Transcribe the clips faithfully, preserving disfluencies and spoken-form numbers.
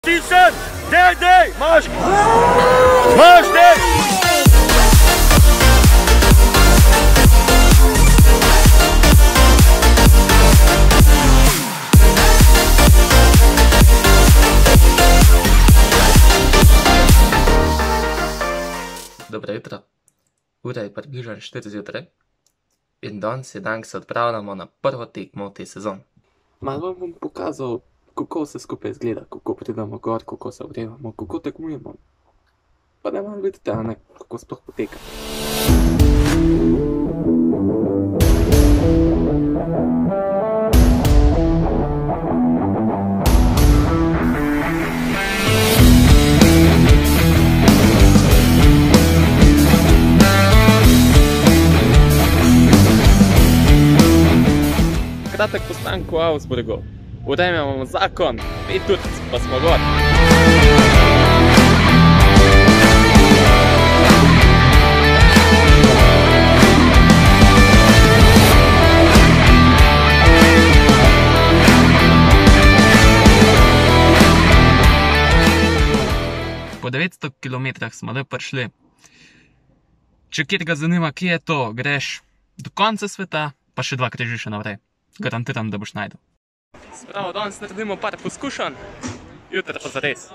Ti sen! Dej, dej! Maš! Maš, dej! Dobro jutro. Ura je približno štiri zjutraj in danes je dan, ko se odpravljamo na prvo tekmo te sezon. Malo vam bom pokazal, kako vse skupaj izgleda, kako pridemo gor, kako se vrevamo, kako tekmujemo. Pa da malo vidite, a ne, kako sploh poteka. Kratek postanek v Augsburgu. Urejamo zakon, pet ur pa smo gor. Po devetsto kilometrih smo le prišli. Če kjer ga zanima, kje je to, greš do konca sveta, pa še dva križišča naprej. Garantiram, da boš najdel. Spravo, danes naredimo par poskušanj, jutri pa zares.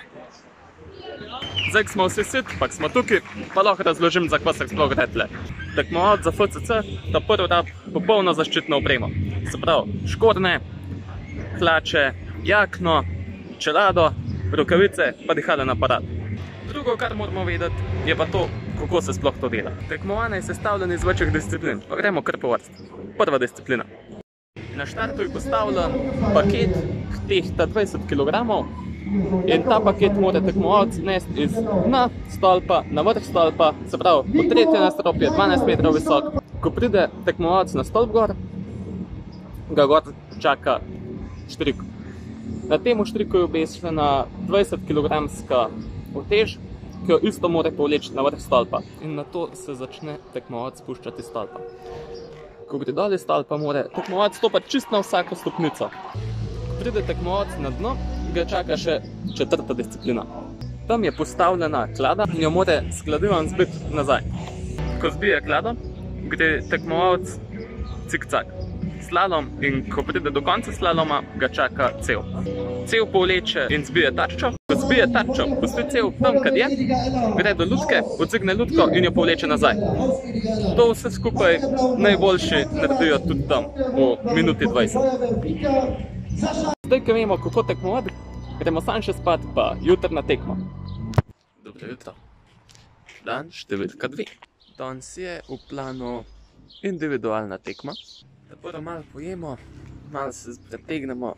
Zdaj, ko smo vsi sit, pa smo tukaj, pa lahko razložim, za kva se sploh gre tle. Tekmovalec za F C C, ta prvi rab popolno zaščitno opremo. Se pravi, škorne, hlače, jakno, čelado, rokavice, pa dihalen aparat. Drugo, kar moramo vedeti, je pa to, kako se sploh to dela. Tekmovanje je sestavljeno iz večjih disciplin, pa gremo kar po vrsti. Prva disciplina. Na štartu je postavljen paket, ki tehta dvajset kilogramov in ta paket mora tekmovalec nesti iz dna stolpa na vrh stolpa, se pravi, po tretje nadstropje, dvanajst metrov visok. Ko pride tekmovalec na stolp gor, ga gor čaka štrik. Na temu štriku je obešena dvajsetkilogramska utež, ki jo isto mora povleči na vrh stolpa. In na to se začne tekmovalec spuščati stolpa. Ko gre dol iz stolpa, mora tekmovalec stopati čist na vsako stopnico. Ko pride tekmovalec na dno, ga čaka še četrta disciplina. Tam je postavljena klada in jo mora s kladivom zbiti nazaj. Ko zbije klado, gre tekmovalec cik-cak. Slalom, in ko pride do konca slaloma, ga čaka cev. Cev povleče in zbije tarčo. Ko zbije tarčo, pusti cev tam, kad je, gre do lutke, odcigne lutko in jo povleče nazaj. To vse skupaj najboljši naredijo tudi tam, v minuti dvajset. Zdaj, ko vemo, kako tekmovati, gremo sam še spat, pa jutri na tekmo. Dobro jutro. Dan številka dve. Danes je v planu individualna tekma. Da prvo malo pojemo, malo se pretegnemo,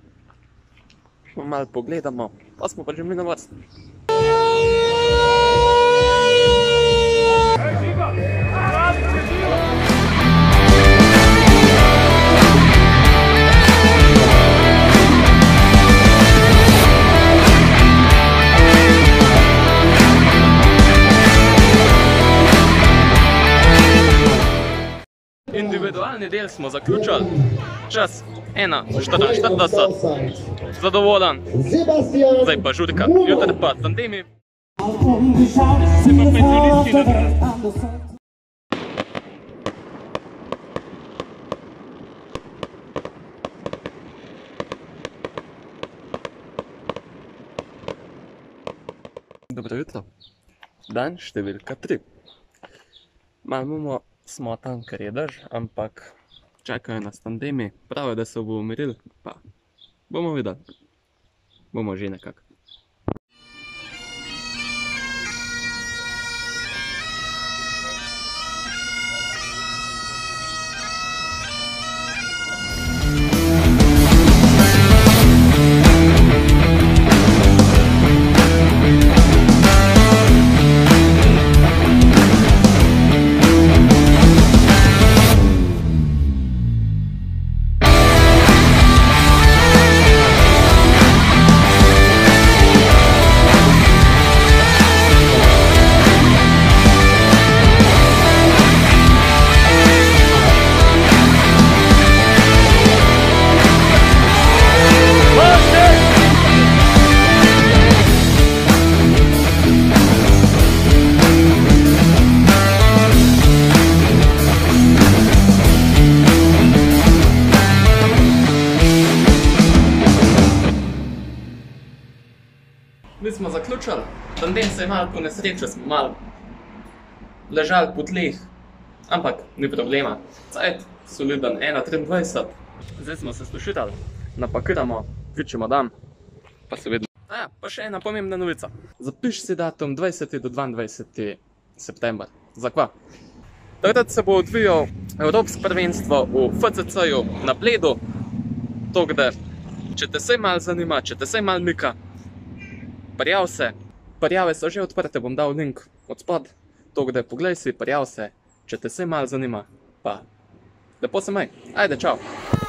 malo pogledamo, pa smo pa že mi na vrsti. Individualni del smo zaključili, čas ena štiriinštirideset, zadovoljen, zdaj pa žurka, jutri pa tandemi. Dobro jutro, dan številka tri. Malo bomo smotan, ker je dež, ampak čakajo nas tandemi, pravijo, da se bo umiril, pa bomo videli. Bomo že nekako. Mi smo zaključili. Tam den se je malo po nesreče, smo malo ležali po tleh. Ampak ni problema. Cajt, soliden, ena triindvajset. Zdaj smo se slušitali. Napakiramo, vključimo dan. Pa se vedno. A, pa še ena pomembna novica. Zapiš si datum dvajseti do dvaindvajseti september. Zakva? Takrat se bo odvijal Evropsko prvenstvo v F C C-ju na Bledu. Tako da, če te saj malo zanima, če te saj malo mika, prijav se. Prijave so že odprte, bom dal link od spod. Tako da, poglej si, prijav se, če te saj malo zanima. Pa, lepo se maj. Ajde, čau.